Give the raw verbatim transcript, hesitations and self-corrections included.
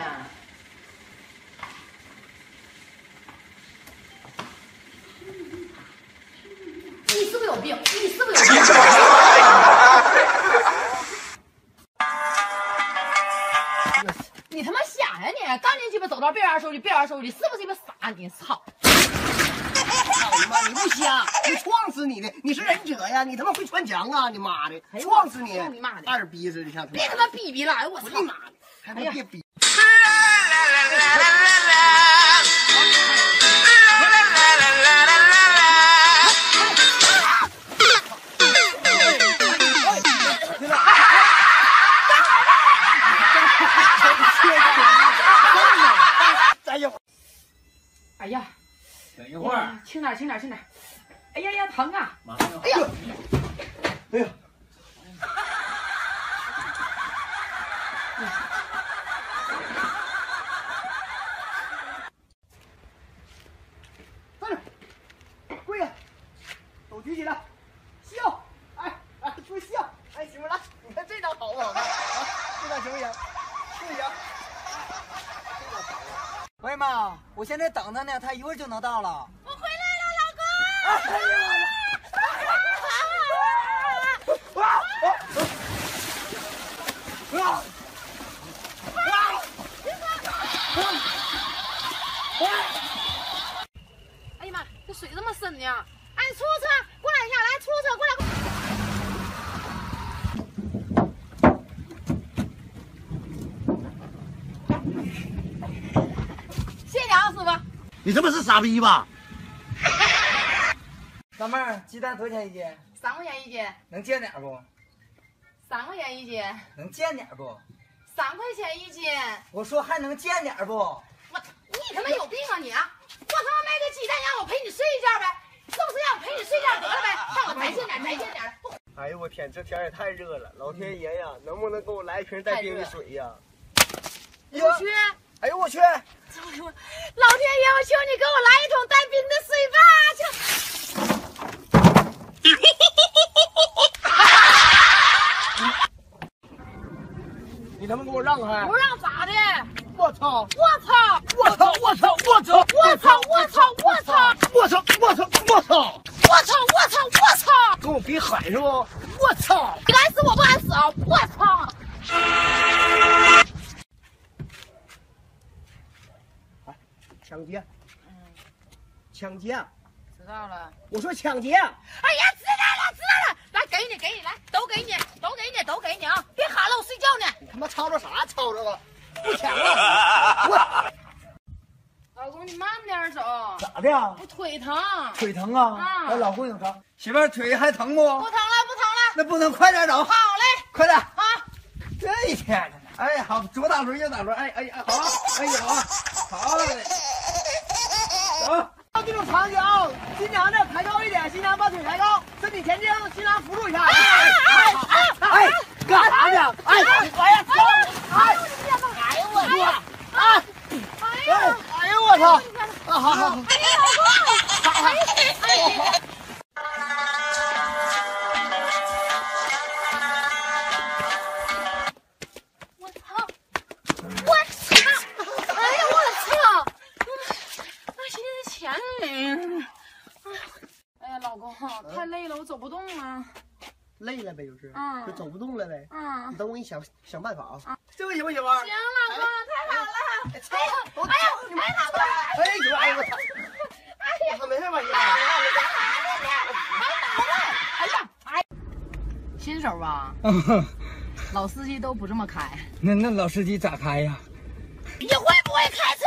你是不是有病？你是不是有病？你他妈瞎呀你！赶紧鸡巴走到别玩手机，别玩手机，是不是鸡巴傻你？操！ 操你妈！你不瞎，你撞死你的！你是忍者呀！你他妈会穿墙啊！你妈的，撞死你！ 你妈的， 二逼似的，像别他妈逼逼了！我操你妈的，还他妈别逼！哎呀！ 哎呀！ 等一会儿， 轻点，轻点，轻点！哎呀呀，疼啊！ 马上。 哎呀！哎呀！站着，跪下，手举起来，笑！哎哎，说笑！哎，媳妇来，你看这张好不好看？啊，这张行不行？行不行？ 喂妈，我现在等他呢，他一会儿就能到了。 我回来了，老公！ 哎呀！啊啊啊！ 哎呀妈，这水这么深呢！哎，出租车，过来一下，来，出租车过来。谢谢啊，师傅。 你他妈是傻逼吧？ 老妹儿，鸡蛋多少钱一斤？ 三块钱一斤， 能见点不？ 三块钱一斤， 能见点不？ 三块钱一斤。 我说还能见点不？ 我，你他妈有病啊你啊！我他妈卖个鸡蛋让我陪你睡一觉呗，是不是让我陪你睡觉得了呗？让我再见点，再见点。 哎呦我天，这天也太热了，老天爷呀，能不能给我来一瓶带冰的水呀？ 我去， 哎呦我去！ 老天爷，我求你给我来一桶带冰的水吧！求。 你他妈给我让开！ 不让咋的？ 我操！ 我操！ 我操！我操！我操！ 我操！我操！我操！ 我操！我操！我操！ 我操！我操！我操！ 跟我比狠是不？我操！ 你敢死我不敢死啊！我操！ 哎，抢劫！抢劫！ 知道了。 我说抢劫！ 哎呀，知道了，知道了。来，给你，给你，来，都给你，都给你，都给你啊！别喊了，我睡觉呢。 你他妈吵吵啥？吵吵啊！不抢了！我。 老公，你慢点走。 咋的呀？ 我腿疼。 腿疼啊？ 啊哎，老公有啥？媳妇儿腿还疼不？ 不疼了，不疼了。 那不能快点走。 好嘞， 快点啊！ 这一天呢？哎，好，左打轮，右打轮，哎哎哎，好，哎呀，好，好嘞。走。 这种场景，新娘子抬高一点，新娘把腿抬高，身体前倾，新郎扶住一下。哎哎哎哎！干啥呢？哎哎呀！哎！哎呦我操！哎！哎呦！哎呦我操！啊好好好！ 哎呀，老公！哎哎！我操！我操！哎呀，我操！那现在钱没了。哎呀，老公，太累了，我走不动了。 累了呗，就是， 嗯就走不动了呗。 嗯你等我给你想想办法啊。 这个行不行？ 行，老公，太好了！ 哎呀，哎呀，哎老公，哎呦，哎呦我操！哎呀，没事吧你？ 哎呀，哎，新手吧？老司机都不这么开。 那那老司机咋开呀？ 你会不会开车？